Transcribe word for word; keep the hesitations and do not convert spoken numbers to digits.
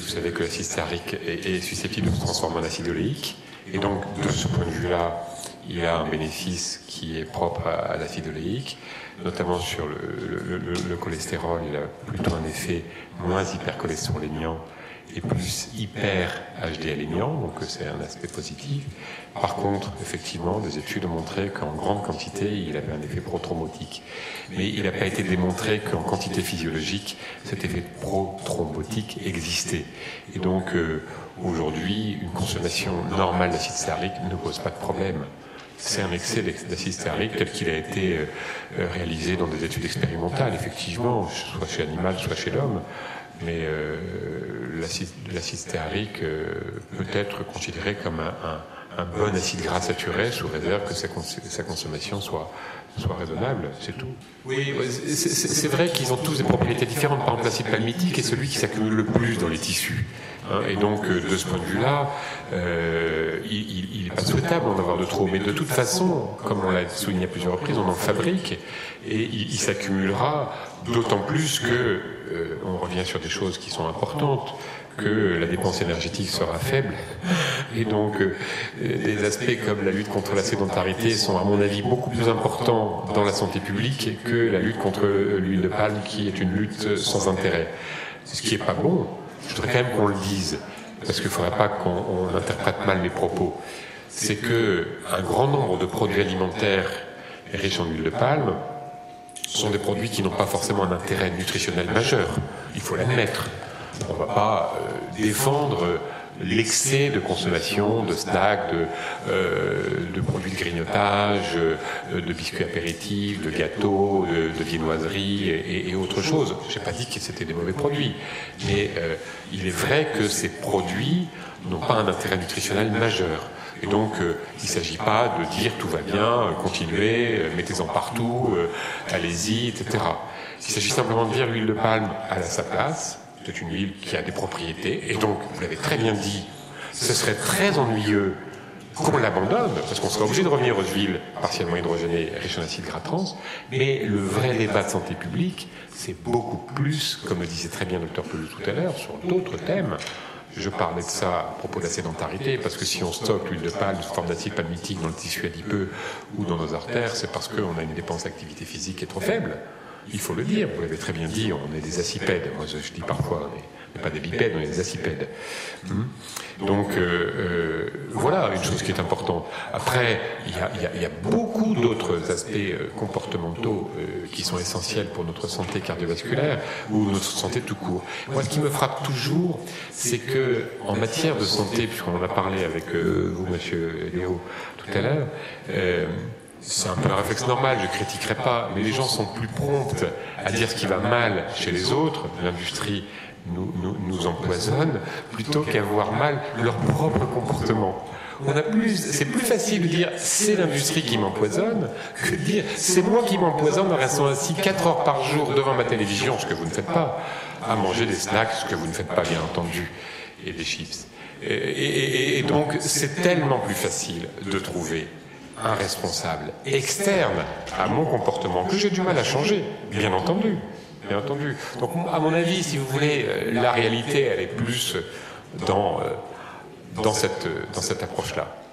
vous savez que l'acide stéarique est, est susceptible de se transformer en acide oléique. Et donc, de ce point de vue-là, il a un bénéfice qui est propre à, à l'acide oléique, notamment sur le, le, le, le cholestérol. Il a plutôt un effet moins hypercholestéroléniant et plus hyper-H D L-éniant, donc c'est un aspect positif. Par contre, effectivement, des études ont montré qu'en grande quantité, il avait un effet prothrombotique. Mais il n'a pas été démontré qu'en quantité physiologique, cet effet prothrombotique existait. Et donc, euh, aujourd'hui, une consommation normale d'acide stéarique ne pose pas de problème. C'est un excès d'acide stéarique tel qu'il a été euh, réalisé dans des études expérimentales, effectivement, soit chez l'animal, soit chez l'homme. Mais euh, l'acide stéarique euh, peut être considéré comme un, un, un bon acide gras saturé, sous réserve que sa, cons sa consommation soit, soit raisonnable, c'est tout. Oui, c'est vrai qu'ils ont tous des propriétés différentes. Par exemple, l'acide palmitique est celui qui s'accumule le plus dans les tissus. Hein, et donc, de ce point de vue-là, euh, il n'est pas souhaitable d'en avoir de trop. Mais de toute façon, comme on l'a souligné à plusieurs reprises, on en fabrique et il, il s'accumulera d'autant plus que, euh, on revient sur des choses qui sont importantes, que la dépense énergétique sera faible. Et donc, euh, des aspects comme la lutte contre la sédentarité sont, à mon avis, beaucoup plus importants dans la santé publique que la lutte contre l'huile de palme, qui est une lutte sans intérêt. Ce qui n'est pas bon. Je voudrais quand même qu'on le dise, parce qu'il ne faudrait pas qu'on interprète mal mes propos. C'est qu'un grand nombre de produits alimentaires riches en huile de palme sont des produits qui n'ont pas forcément un intérêt nutritionnel majeur. Il faut l'admettre. On ne va pas euh, défendre l'excès de consommation de snacks, de, euh, de produits de grignotage, euh, de biscuits apéritifs, de gâteaux, de, de viennoiseries et, et autre chose. Je n'ai pas dit que c'était des mauvais produits, mais euh, il est vrai que ces produits n'ont pas un intérêt nutritionnel majeur. Et donc, euh, il ne s'agit pas de dire tout va bien, euh, continuez, euh, mettez-en partout, euh, allez-y, et cetera. Il s'agit simplement de dire l'huile de palme à sa place. C'est une huile qui a des propriétés, et donc, vous l'avez très bien dit, ce serait très ennuyeux qu'on l'abandonne, parce qu'on serait obligé de revenir aux huiles partiellement hydrogénées riches en acides gras trans, mais le vrai débat de santé publique, c'est beaucoup plus, comme le disait très bien le docteur Pelou tout à l'heure, sur d'autres thèmes. Je parlais de ça à propos de la sédentarité, parce que si on stocke l'huile de palme sous forme d'acide palmitique dans le tissu adipeux ou dans nos artères, c'est parce qu'on a une dépense d'activité physique qui est trop faible. Il faut le dire, vous l'avez très bien dit, on est des accipèdes. Moi, je dis parfois, on n'est pas des bipèdes, on est des accipèdes. Hum. Donc, euh, euh, voilà une chose qui est importante. Après, il y a, il y a, il y a beaucoup d'autres aspects euh, comportementaux euh, qui sont essentiels pour notre santé cardiovasculaire ou notre santé tout court. Moi, ce qui me frappe toujours, c'est que en matière de santé, puisqu'on en a parlé avec euh, vous, monsieur Léo, tout à l'heure, euh, c'est un peu un réflexe normal, je ne critiquerai pas, mais les gens sont plus prompts à dire ce qui va mal chez les autres, l'industrie nous, nous, nous empoisonne, plutôt qu'à voir mal leur propre comportement. On a plus, c'est plus facile de dire c'est l'industrie qui m'empoisonne que de dire c'est moi qui m'empoisonne en restant assis quatre heures par jour devant ma télévision, ce que vous ne faites pas, à manger des snacks, ce que vous ne faites pas bien entendu, et des chips. Et, et, et donc c'est tellement plus facile de trouver un responsable externe à mon comportement que j'ai du mal à changer, bien entendu, bien entendu. Donc, à mon avis, si vous voulez, la réalité, elle est plus dans, dans cette, dans cette approche-là.